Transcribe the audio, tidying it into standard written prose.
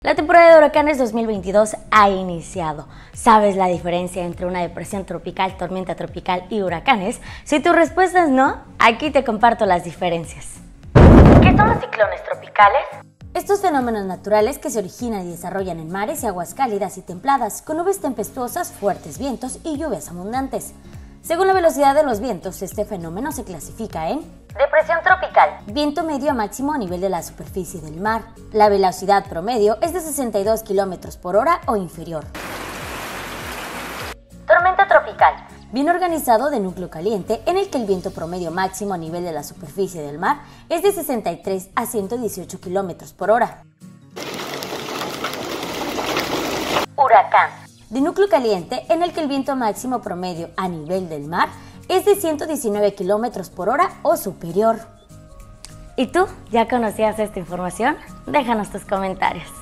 La temporada de huracanes 2022 ha iniciado. ¿Sabes la diferencia entre una depresión tropical, tormenta tropical y huracanes? Si tu respuesta es no, aquí te comparto las diferencias. ¿Qué son los ciclones tropicales? Estos fenómenos naturales que se originan y desarrollan en mares y aguas cálidas y templadas, con nubes tempestuosas, fuertes vientos y lluvias abundantes. Según la velocidad de los vientos, este fenómeno se clasifica en depresión tropical, viento medio a máximo a nivel de la superficie del mar. La velocidad promedio es de 62 km por hora o inferior. tormenta tropical, Bien organizado de núcleo caliente, en el que el viento promedio máximo a nivel de la superficie del mar es de 63 a 118 km por hora. huracán, De núcleo caliente, en el que el viento máximo promedio a nivel del mar es de 119 km por hora o superior. ¿Y tú? ¿Ya conocías esta información? Déjanos tus comentarios.